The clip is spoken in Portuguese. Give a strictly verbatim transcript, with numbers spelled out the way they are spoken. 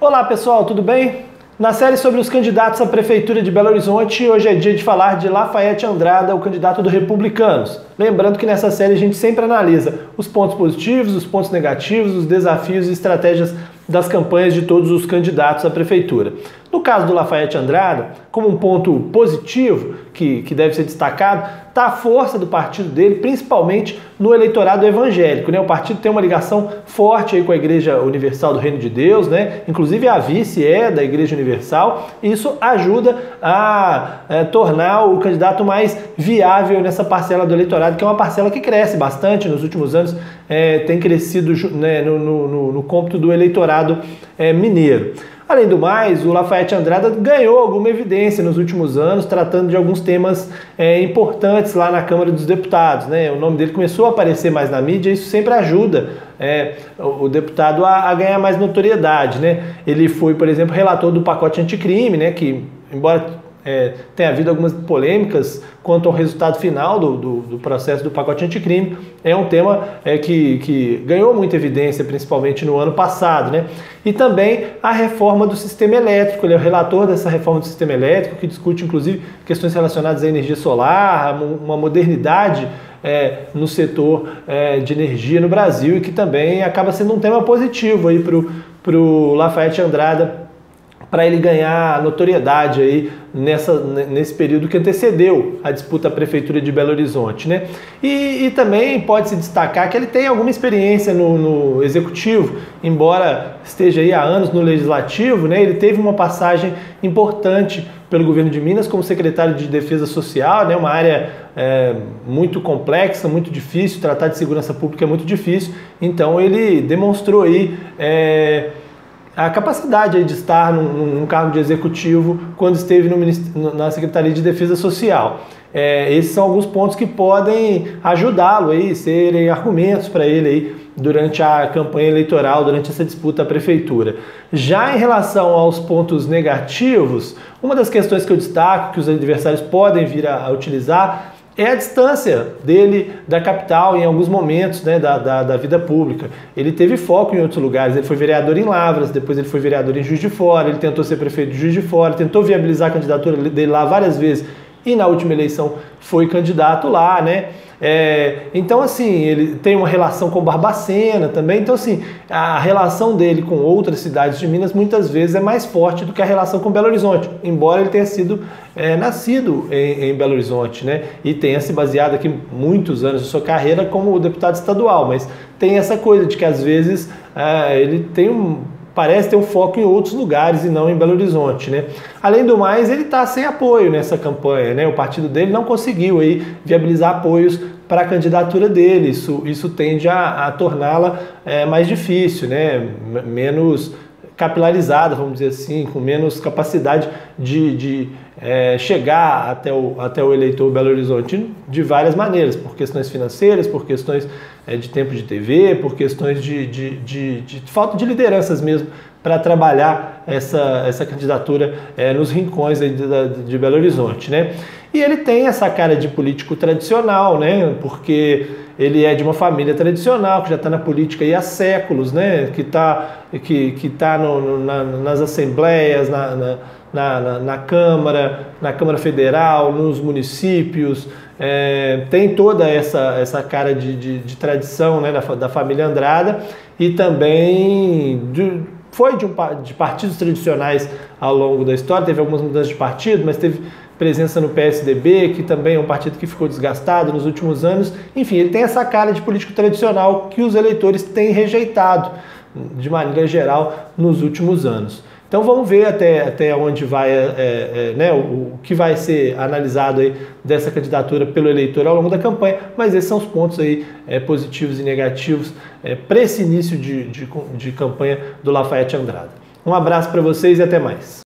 Olá pessoal, tudo bem? Na série sobre os candidatos à Prefeitura de Belo Horizonte, hoje é dia de falar de Lafayette Andrada, o candidato do Republicanos. Lembrando que nessa série a gente sempre analisa os pontos positivos, os pontos negativos, os desafios e estratégias das campanhas de todos os candidatos à Prefeitura. No caso do Lafayette Andrada, como um ponto positivo que, que deve ser destacado, está a força do partido dele, principalmente no eleitorado evangélico, né? O partido tem uma ligação forte aí com a Igreja Universal do Reino de Deus, né? Inclusive a vice é da Igreja Universal, e isso ajuda a é, tornar o candidato mais viável nessa parcela do eleitorado, que é uma parcela que cresce bastante nos últimos anos, é, tem crescido, né, no, no, no cômputo do eleitorado é, mineiro. Além do mais, o Lafayette Andrada ganhou alguma evidência nos últimos anos, tratando de alguns temas é, importantes lá na Câmara dos Deputados, né? O nome dele começou a aparecer mais na mídia, e isso sempre ajuda é, o, o deputado a, a ganhar mais notoriedade, né? Ele foi, por exemplo, relator do pacote anticrime, né? Que, embora É, tem havido algumas polêmicas quanto ao resultado final do, do, do processo do pacote anticrime, é um tema é, que, que ganhou muita evidência, principalmente no ano passado, né? E também a reforma do sistema elétrico, ele é o relator dessa reforma do sistema elétrico, que discute inclusive questões relacionadas à energia solar, uma modernidade é, no setor é, de energia no Brasil, e que também acaba sendo um tema positivo aí para o Lafayette Andrada, para ele ganhar notoriedade aí nessa, nesse período que antecedeu a disputa à Prefeitura de Belo Horizonte, né? E, e também pode-se destacar que ele tem alguma experiência no, no Executivo, embora esteja aí há anos no Legislativo, né? Ele teve uma passagem importante pelo governo de Minas como secretário de Defesa Social, né? Uma área é, muito complexa, muito difícil, tratar de segurança pública é muito difícil, então ele demonstrou aí é, a capacidade de estar num, num cargo de executivo quando esteve no, na Secretaria de Defesa Social. É, esses são alguns pontos que podem ajudá-lo aí, serem argumentos para ele aí durante a campanha eleitoral, durante essa disputa à Prefeitura. Já em relação aos pontos negativos, uma das questões que eu destaco, que os adversários podem vir a, a utilizar, é a distância dele da capital em alguns momentos, né, da, da, da vida pública. Ele teve foco em outros lugares, ele foi vereador em Lavras, depois ele foi vereador em Juiz de Fora, ele tentou ser prefeito de Juiz de Fora, tentou viabilizar a candidatura dele lá várias vezes, e na última eleição foi candidato lá, né? É, então, assim, ele tem uma relação com Barbacena também, então, assim, a relação dele com outras cidades de Minas muitas vezes é mais forte do que a relação com Belo Horizonte, embora ele tenha sido é, nascido em, em Belo Horizonte, né? E tenha se baseado aqui muitos anos de sua carreira como deputado estadual, mas tem essa coisa de que às vezes é, ele tem um parece ter um foco em outros lugares e não em Belo Horizonte, né? Além do mais, ele está sem apoio nessa campanha, né? O partido dele não conseguiu aí viabilizar apoios para a candidatura dele. Isso, isso tende a, a torná-la é, mais difícil, né? Menos capilarizada, vamos dizer assim, com menos capacidade de, de é, chegar até o, até o eleitor Belo Horizonte de várias maneiras, por questões financeiras, por questões é, de tempo de T V, por questões de, de, de, de falta de lideranças mesmo para trabalhar essa, essa candidatura é, nos rincões aí de, de Belo Horizonte, né? E ele tem essa cara de político tradicional, né? Porque ele é de uma família tradicional, que já está na política aí há séculos, né? Que está que, que tá no, no, na, nas assembleias, na, na, na, na Câmara, na Câmara Federal, nos municípios, é, tem toda essa, essa cara de, de, de tradição, né? da, da família Andrada, e também de, foi de, um, de partidos tradicionais ao longo da história, teve algumas mudanças de partido, mas teve presença no P S D B, que também é um partido que ficou desgastado nos últimos anos. Enfim, ele tem essa cara de político tradicional que os eleitores têm rejeitado, de maneira geral, nos últimos anos. Então vamos ver até, até onde vai, é, é, né, o, o que vai ser analisado aí dessa candidatura pelo eleitor ao longo da campanha, mas esses são os pontos aí, é, positivos e negativos é, para esse início de, de, de campanha do Lafayette Andrada. Um abraço para vocês e até mais.